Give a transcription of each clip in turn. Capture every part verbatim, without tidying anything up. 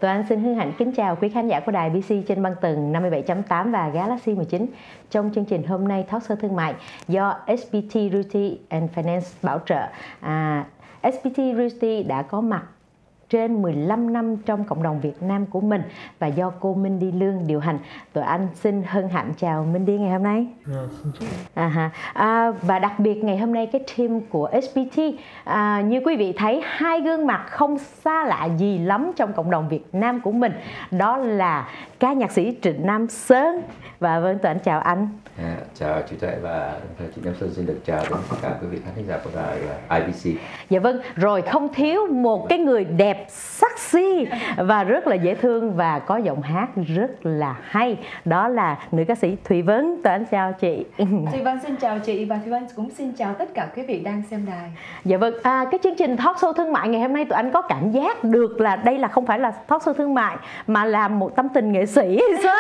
Tụi Anh xin hân hạnh kính chào quý khán giả của đài bê xê trên băng tần năm mươi bảy chấm tám và Galaxy mười chín. Trong chương trình hôm nay Talk Show Thương mại do ét pê tê Realty and Finance bảo trợ. À, ét pê tê Realty đã có mặt trên mười lăm năm trong cộng đồng Việt Nam của mình và do cô Mindy Lương điều hành. Tụi anh xin hân hạnh chào Mindy ngày hôm nay. À, à, và đặc biệt ngày hôm nay cái team của ét pê tê, à, như quý vị thấy hai gương mặt không xa lạ gì lắm trong cộng đồng Việt Nam của mình. Đó là ca nhạc sĩ Trịnh Nam Sơn. Và vâng, tụi anh chào anh. À, chào chị Tuệ và chị Nam Sơn xin được chào đến tất cả quý vị khán giả của đài i bê xê. Dạ vâng, rồi không thiếu một cái người đẹp, sexy và rất là dễ thương và có giọng hát rất là hay. Đó là nữ ca sĩ Thùy Vân. Tụi anh chào chị. Thùy Vân xin chào chị và Thùy Vân cũng xin chào tất cả quý vị đang xem đài. Dạ vâng, à, cái chương trình Talk Show Thương mại ngày hôm nay tụi anh có cảm giác được là đây là không phải là Talk Show Thương mại mà là một tâm tình nghệ sĩ.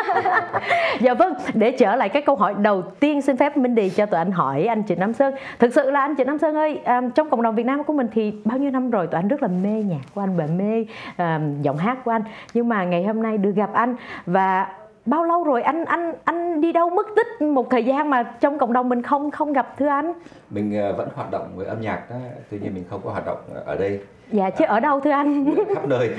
Dạ vâng, để trở lại cái câu hỏi đầu tiên, xin phép Mindy cho tụi anh hỏi anh Trịnh Nam Sơn. Thực sự là anh Trịnh Nam Sơn ơi, à, trong cộng đồng Việt Nam của mình thì bao nhiêu năm rồi tụi anh rất là mê nhạc của anh và mê à, giọng hát của anh. Nhưng mà ngày hôm nay được gặp anh và bao lâu rồi anh anh anh đi đâu mất tích một thời gian mà trong cộng đồng mình không không gặp thưa anh? Mình vẫn hoạt động với âm nhạc đó, tuy nhiên mình không có hoạt động ở đây. Dạ chứ ở đâu thưa anh? Ở khắp nơi.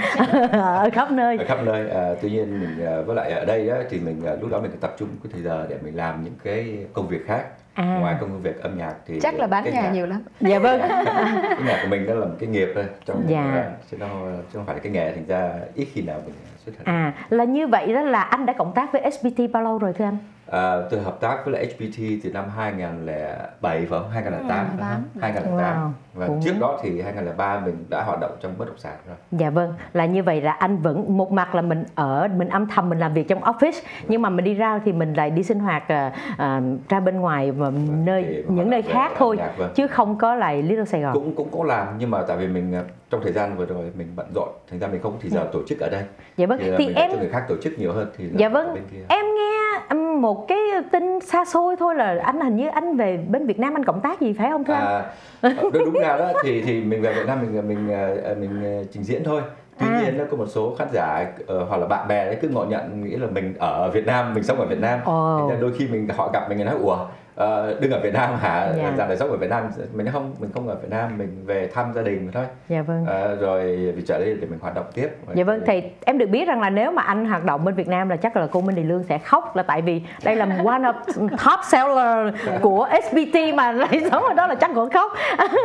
Ở khắp nơi. Ở khắp nơi. À, tuy nhiên mình với lại ở đây đó, thì mình lúc đó mình tập trung cái thời giờ để mình làm những cái công việc khác. À. Ngoài công việc âm nhạc thì chắc là bán nhà nhạc... nhiều lắm. Dạ vâng. Cái nhạc của mình đó là một cái nghiệp thôi, trong dạ. chứ nó chứ không phải là cái nghề, thành ra ít khi nào mình xuất hiện. À, là như vậy đó là anh đã cộng tác với ét pê tê bao lâu rồi thưa anh? À, tôi hợp tác với lại ét pê tê từ năm hai nghìn không trăm lẻ bảy phải không? hai nghìn không trăm lẻ tám. Ừ, hai nghìn không trăm lẻ tám. Wow. Và Cũng... trước đó thì hai nghìn không trăm lẻ ba mình đã hoạt động trong bất động sản rồi. Dạ vâng, là như vậy là anh vẫn một mặt là mình ở mình âm thầm mình làm việc trong office, vâng. Nhưng mà mình đi ra thì mình lại đi sinh hoạt uh, uh, ra bên ngoài và vâng, nơi những nơi khác thôi, nhạc, vâng. Chứ không có lại Little Sài Gòn. Cũng cũng có làm nhưng mà tại vì mình trong thời gian vừa rồi mình bận rộn, thành ra mình không có thời giờ dạ. tổ chức ở đây. Dạ vâng, thì, thì mình em cho người khác tổ chức nhiều hơn thì dạ vâng, bên kia. Em nghe một cái tin xa xôi thôi là anh hình như anh về bên Việt Nam anh cộng tác gì phải không thưa à, anh? Đúng ra đó thì thì mình về Việt Nam mình mình mình, mình trình diễn thôi. Tuy à. nhiên nó có một số khán giả uh, hoặc là bạn bè đấy cứ ngộ nhận nghĩ là mình ở Việt Nam, mình sống ở Việt Nam. Oh. Nên đôi khi mình họ gặp mình nói ủa uh, đừng ở Việt Nam hả? Dạ. Dạo này sống ở Việt Nam. Mình nói không, mình không ở Việt Nam, mình về thăm gia đình thôi. Dạ vâng. Uh, rồi vì trở đây để mình hoạt động tiếp. Dạ vâng, thì em được biết rằng là nếu mà anh hoạt động bên Việt Nam là chắc là cô Mindy Lương sẽ khóc, là tại vì đây là one of top seller của ét pê tê mà lại sống ở đó là chắc cũng khóc.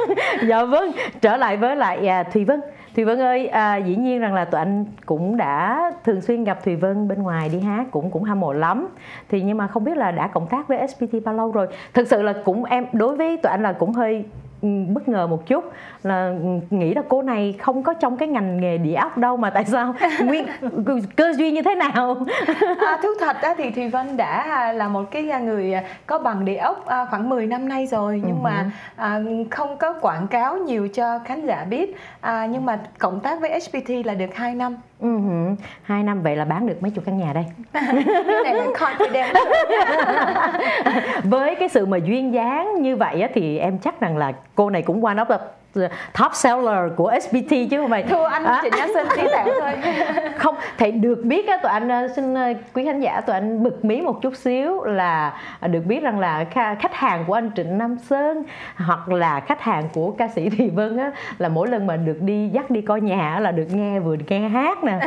Dạ vâng, trở lại với lại à, Thùy Vân. Thùy Vân ơi, à, dĩ nhiên rằng là tụi anh cũng đã thường xuyên gặp Thùy Vân bên ngoài đi hát, cũng cũng hâm mộ lắm. Thì nhưng mà không biết là đã cộng tác với ét pê tê bao lâu rồi. Thực sự là cũng em đối với tụi anh là cũng hơi bất ngờ một chút, là nghĩ là cô này không có trong cái ngành nghề địa ốc đâu mà tại sao nguyên cơ duyên như thế nào? À, thú thật á, thì Thùy Vân đã là một cái người có bằng địa ốc khoảng mười năm nay rồi, nhưng uh-huh. mà à, không có quảng cáo nhiều cho khán giả biết, à, nhưng mà cộng tác với ét pê tê là được hai năm. Uh-huh. hai năm vậy là bán được mấy chục căn nhà đây. Cái này là confident. Với cái sự mà duyên dáng như vậy á, thì em chắc rằng là cô này cũng one of the top seller của ét pê tê chứ không phải. Thua anh à. Trịnh Nam Sơn tí tẹo thôi. Không, thì được biết á, tụi anh xin quý khán giả tụi anh bực mí một chút xíu là được biết rằng là khách hàng của anh Trịnh Nam Sơn hoặc là khách hàng của ca sĩ Thùy Vân á, là mỗi lần mà được đi dắt đi coi nhà là được nghe vừa nghe hát nè,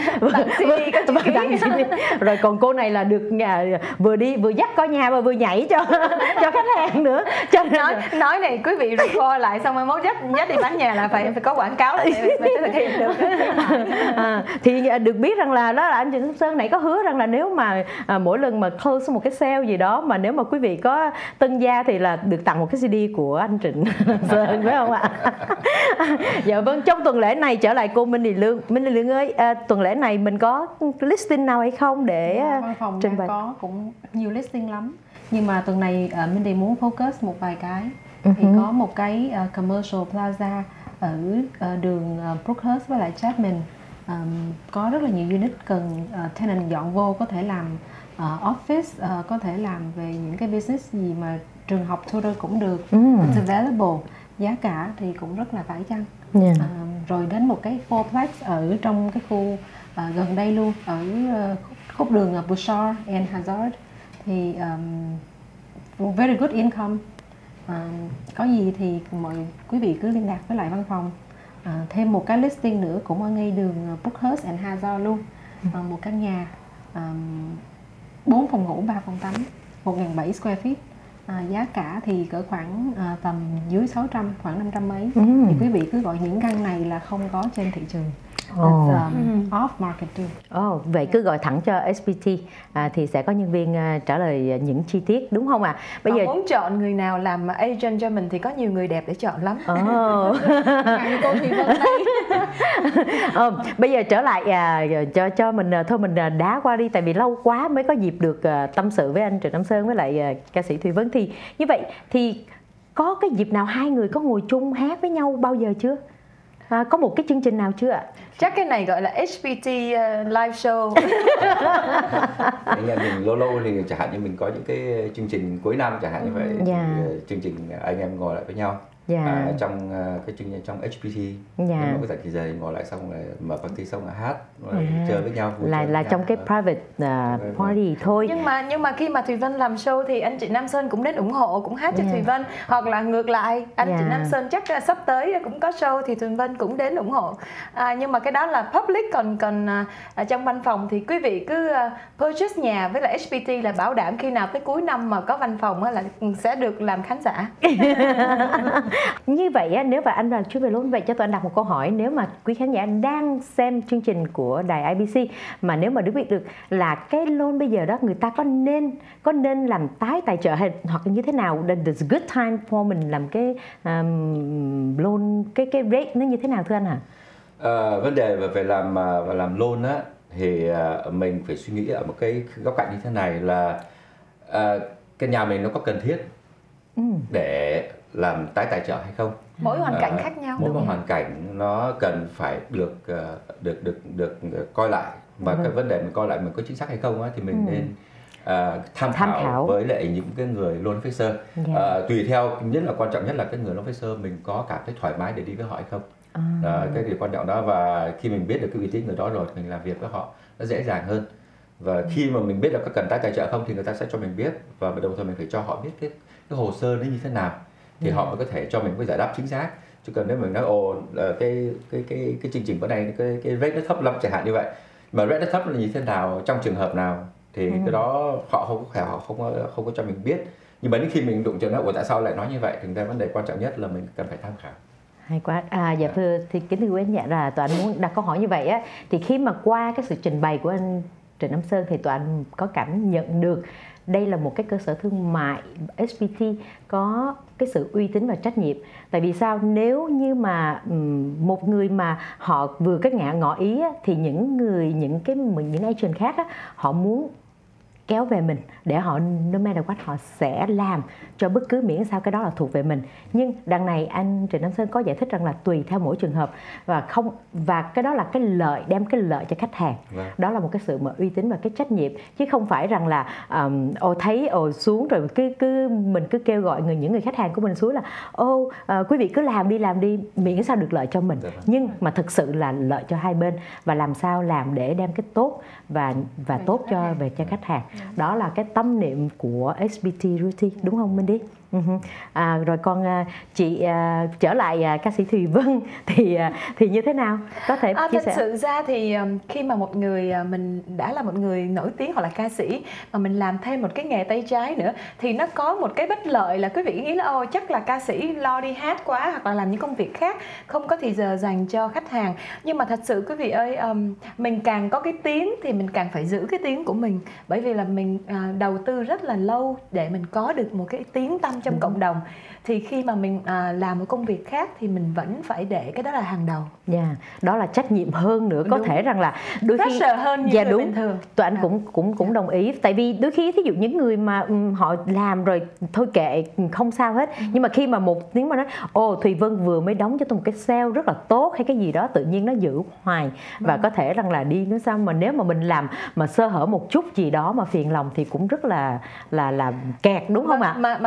rồi còn cô này là được nhà, vừa đi vừa dắt coi nhà và vừa nhảy cho cho khách hàng nữa. Cho nên nói nói này quý vị record lại xong rồi mốt dắt dắt đi bán nhà là phải phải có quảng cáo để mình thực hiện được. À, thì được biết rằng là đó là anh Trịnh Nam Sơn này có hứa rằng là nếu mà à, mỗi lần mà close một cái sale gì đó mà nếu mà quý vị có tân gia thì là được tặng một cái xê đê của anh Trịnh Sơn phải không ạ? Dạ vâng, trong tuần lễ này trở lại cô Mindy Lương. Mindy Lương ơi, à, tuần lễ này mình có listing nào hay không để dạ, văn phòng trình bày? Có cũng nhiều listing lắm, nhưng mà tuần này uh, Mindy muốn focus một vài cái. Uh-huh. Thì có một cái uh, commercial plaza ở uh, đường uh, Brookhurst với lại Chapman, um, có rất là nhiều unit cần uh, tenant dọn vô, có thể làm uh, office, uh, có thể làm về những cái business gì mà trường học tutor cũng được. uh. It's available, giá cả thì cũng rất là phải chăng. Yeah. Uh, rồi đến một cái fourplex ở trong cái khu à, gần đây luôn ở uh, khúc, khúc đường uh, Bouchard and Hazard thì um, very good income. À, có gì thì mọi quý vị cứ liên lạc với lại văn phòng. À, thêm một cái listing nữa cũng ở ngay đường Brookhurst and Hazard luôn. À, một căn nhà bốn um, phòng ngủ ba phòng tắm, một nghìn bảy trăm square feet. À, giá cả thì cỡ khoảng à, tầm dưới sáu trăm, khoảng năm trăm mấy. Ừ. Thì quý vị cứ gọi những căn này là không có trên thị trường. Oh. Um, off market too. Oh, vậy cứ gọi thẳng cho ét pê tê à, thì sẽ có nhân viên uh, trả lời những chi tiết, đúng không ạ? À? Bây Còn giờ muốn chọn người nào làm agent cho mình thì có nhiều người đẹp để chọn lắm. Oh. Cô thì vâng đây. oh, bây giờ trở lại à, cho cho mình thôi mình đá qua đi, tại vì lâu quá mới có dịp được uh, tâm sự với anh Trịnh Nam Sơn với lại uh, ca sĩ Thùy Vân. Thì như vậy thì có cái dịp nào hai người có ngồi chung hát với nhau bao giờ chưa? À, có một cái chương trình nào chưa ạ? Chắc cái này gọi là ét pê tê uh, live show. Anh em mình lâu lâu thì chẳng hạn như mình có những cái chương trình cuối năm chẳng hạn như vậy, yeah. thì uh, chương trình anh em ngồi lại với nhau. Yeah. À, trong uh, cái chương trình trong ét pê tê, yeah. Mỗi cái thời kỳ giờ thì ngồi lại xong rồi mở party xong rồi hát, rồi yeah. chơi với nhau. Là chơi là với trong nhau. cái private uh, party thôi. Nhưng mà nhưng mà khi mà Thùy Vân làm show thì anh chị Nam Sơn cũng đến ủng hộ, cũng hát cho yeah. Thùy Vân, hoặc là ngược lại anh yeah. chị Nam Sơn chắc là sắp tới cũng có show thì Thùy Vân cũng đến ủng hộ. À, nhưng mà cái đó là public, còn còn uh, trong văn phòng thì quý vị cứ uh, purchase nhà với lại ét pê tê là bảo đảm khi nào tới cuối năm mà có văn phòng là sẽ được làm khán giả. Như vậy nếu mà anh là chuyên về loan, vậy cho tôi anh đặt một câu hỏi, nếu mà quý khán giả đang xem chương trình của đài i bê xê mà nếu mà được biết được là cái loan bây giờ đó người ta có nên có nên làm tái tài trợ hay hoặc như thế nào, the good time for mình làm cái um, loan, cái cái rate nó như thế nào thưa anh hả? À, vấn đề về về làm và làm loan á thì uh, mình phải suy nghĩ ở một cái góc cạnh như thế này là uh, cái nhà mình nó có cần thiết ừ. để làm tái tài trợ hay không. Mỗi hoàn cảnh à, khác nhau. Mỗi một hoàn cảnh nó cần phải được uh, được được được coi lại, và ừ. cái vấn đề mình coi lại mình có chính xác hay không á, thì mình ừ. nên uh, tham, tham khảo, khảo với lại những cái người loan officer. Yeah. Uh, tùy theo, nhất là quan trọng nhất là cái người loan officer mình có cảm thấy thoải mái để đi với họ hay không. À. Uh, cái điều quan trọng đó, và khi mình biết được cái uy tín người đó rồi mình làm việc với họ nó dễ dàng hơn. Và ừ. khi mà mình biết là có cần tái tài trợ không thì người ta sẽ cho mình biết, và đồng thời mình phải cho họ biết cái cái hồ sơ nó như thế nào thì yeah. họ mới có thể cho mình cái giải đáp chính xác. Chứ cần nếu mình nói ồ cái cái cái cái chương trình bữa nay cái cái rate nó thấp lắm chẳng hạn như vậy, mà rate nó thấp là như thế nào, trong trường hợp nào thì ừ. cái đó họ không có thể họ không có không có cho mình biết. Nhưng mà đến khi mình đụng cho nó ủa tại sao lại nói như vậy, thì ra vấn đề quan trọng nhất là mình cần phải tham khảo. Hay quá. À, dạ thưa thì kính thưa quý anh dạ là tụi anh muốn đặt câu hỏi như vậy á, thì khi mà qua cái sự trình bày của anh Trịnh Nam Sơn thì tụi anh có cảm nhận được đây là một cái cơ sở thương mại ét pê tê có cái sự uy tín và trách nhiệm. Tại vì sao? Nếu như mà một người mà họ vừa cái ngã ngỏ ý á, thì những người những cái những agent khác á, họ muốn kéo về mình để họ no matter what họ sẽ làm cho bất cứ miễn sao cái đó là thuộc về mình. Nhưng đằng này anh Trịnh Nam Sơn có giải thích rằng là tùy theo mỗi trường hợp, và không và cái đó là cái lợi, đem cái lợi cho khách hàng. Vâng. Đó là một cái sự mà uy tín và cái trách nhiệm, chứ không phải rằng là um, ô thấy ồ xuống rồi cứ cứ mình cứ kêu gọi người những người khách hàng của mình xuống là ô uh, quý vị cứ làm đi làm đi miễn sao được lợi cho mình. Vâng. Nhưng mà thực sự là lợi cho hai bên, và làm sao làm để đem cái tốt và và về tốt cho hàng. về cho khách hàng. Đó là cái tâm niệm của ét pê tê Realty, đúng không Mindy? Uh-huh. À, rồi còn uh, chị uh, trở lại uh, ca sĩ Thùy Vân thì uh, thì như thế nào? Có thể à, chia thật sẻ. sự ra thì um, khi mà một người uh, mình đã là một người nổi tiếng hoặc là ca sĩ mà mình làm thêm một cái nghề tay trái nữa thì nó có một cái bất lợi là quý vị nghĩ là ô chắc là ca sĩ lo đi hát quá hoặc là làm những công việc khác, không có thì giờ dành cho khách hàng. Nhưng mà thật sự quý vị ơi, um, mình càng có cái tiếng thì mình càng phải giữ cái tiếng của mình, bởi vì là mình uh, đầu tư rất là lâu để mình có được một cái tiếng tăm trong ừ. cộng đồng. Thì khi mà mình à, làm một công việc khác thì mình vẫn phải để cái đó là hàng đầu. Dạ, yeah. Đó là trách nhiệm hơn nữa. Có đúng. Thể rằng là đôi khi pressure hơn những dạ, người đúng. bình thường. Tụi anh cũng cũng cũng đồng ý. Tại vì đôi khi thí dụ những người mà um, họ làm rồi thôi kệ không sao hết. Ừ. Nhưng mà khi mà một tiếng mà nói ồ Thùy Vân vừa mới đóng cho tôi một cái sale rất là tốt hay cái gì đó, tự nhiên nó giữ hoài. Ừ. Và có thể rằng là đi nữa sao mà nếu mà mình làm mà sơ hở một chút gì đó mà phiền lòng thì cũng rất là là là kẹt, đúng mà, không ạ? Mà mà trở lại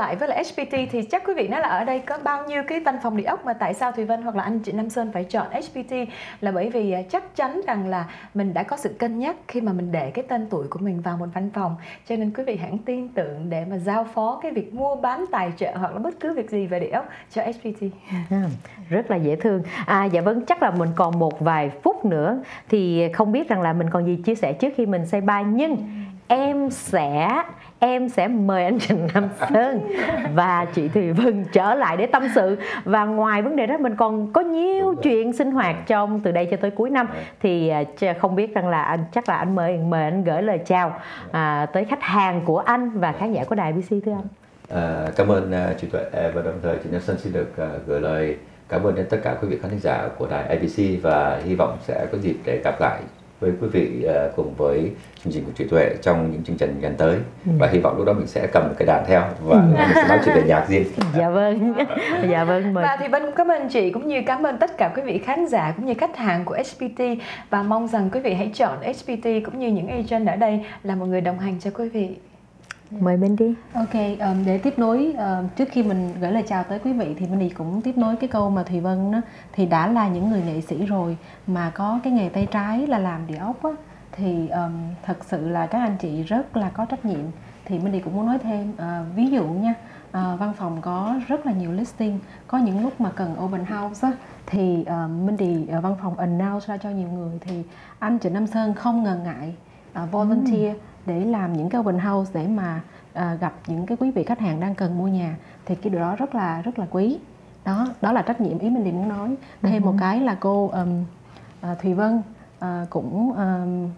lại với lại ét pê tê thì chắc quý vị nói là ở đây có bao nhiêu cái văn phòng địa ốc, mà tại sao Thùy Vân hoặc là anh chị Nam Sơn phải chọn ét pê tê là bởi vì chắc chắn rằng là mình đã có sự cân nhắc khi mà mình để cái tên tuổi của mình vào một văn phòng, cho nên quý vị hãy tin tưởng để mà giao phó cái việc mua bán tài trợ hoặc là bất cứ việc gì về địa ốc cho ét pê tê. À, rất là dễ thương. À, dạ vâng, chắc là mình còn một vài phút nữa thì không biết rằng là mình còn gì chia sẻ trước khi mình say bye, nhưng em sẽ em sẽ mời anh Trịnh Nam Sơn và chị Thùy Vân trở lại để tâm sự. Và ngoài vấn đề đó mình còn có nhiều chuyện sinh hoạt trong từ đây cho tới cuối năm, thì không biết rằng là anh chắc là anh mời mời anh gửi lời chào à, tới khách hàng của anh và khán giả của đài bê xê thưa anh. À, cảm ơn uh, chị Tuệ, và đồng thời chị Nam Sơn xin được uh, gửi lời cảm ơn đến tất cả quý vị khán giả của đài a bê xê, và hy vọng sẽ có dịp để gặp lại với quý vị uh, cùng với chương trình của chị Tuệ trong những chương trình gần tới. Ừ. Và hy vọng lúc đó mình sẽ cầm một cái đàn theo và mình sẽ nói chuyện về nhạc riêng. Dạ vâng. Dạ vâng, mời. Và thì Vân cũng cảm ơn chị, cũng như cảm ơn tất cả quý vị khán giả cũng như khách hàng của ét pê tê, và mong rằng quý vị hãy chọn ét pê tê cũng như những agent ở đây là một người đồng hành cho quý vị. Mời mình đi. Ok, um, để tiếp nối uh, trước khi mình gửi lời chào tới quý vị thì mình cũng tiếp nối cái câu mà Thùy Vân đó, thì đã là những người nghệ sĩ rồi mà có cái nghề tay trái là làm địa ốc á, thì um, thật sự là các anh chị rất là có trách nhiệm. Thì Mindy cũng muốn nói thêm, uh, ví dụ nha, uh, văn phòng có rất là nhiều listing, có những lúc mà cần open house á, thì uh, Mindy uh, văn phòng announce ra cho nhiều người, thì anh Trịnh Nam Sơn không ngần ngại uh, volunteer ừ. để làm những cái open house để mà uh, gặp những cái quý vị khách hàng đang cần mua nhà, thì cái điều đó rất là rất là quý. Đó, đó là trách nhiệm ý Mindy muốn nói. Thêm ừ. một cái là cô um, uh, Thùy Vân uh, cũng um,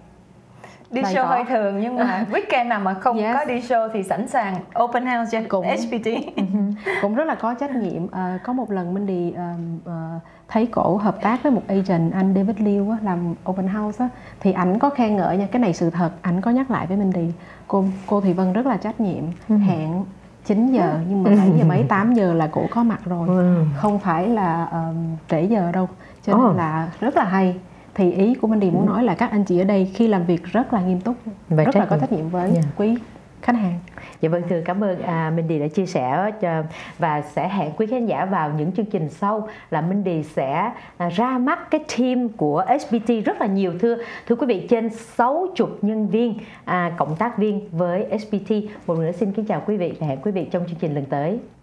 đi show hơi thường, nhưng mà weekend nào mà không yes. có đi show thì sẵn sàng open house cho cũng, ét pê tê. Cũng rất là có trách nhiệm. À, có một lần Mindy um, uh, thấy cổ hợp tác với một agent, anh David Liu á, làm open house á, thì ảnh có khen ngợi nha, cái này sự thật, ảnh có nhắc lại với Mindy, cô cô Thùy Vân rất là trách nhiệm, hẹn chín giờ nhưng mà bảy giờ mấy tám giờ là cổ có mặt rồi, không phải là um, trễ giờ đâu, cho nên là rất là hay. Thì ý của Mindy muốn nói là các anh chị ở đây khi làm việc rất là nghiêm túc, và rất là có trách nhiệm với yeah. quý khách hàng. Dạ vâng, thưa cảm ơn à, Mindy đã chia sẻ cho, và sẽ hẹn quý khán giả vào những chương trình sau là Mindy sẽ à, ra mắt cái team của ét pê tê rất là nhiều, thưa thưa quý vị, trên sáu mươi nhân viên à, cộng tác viên với ét pê tê. Một lần nữa xin kính chào quý vị và hẹn quý vị trong chương trình lần tới.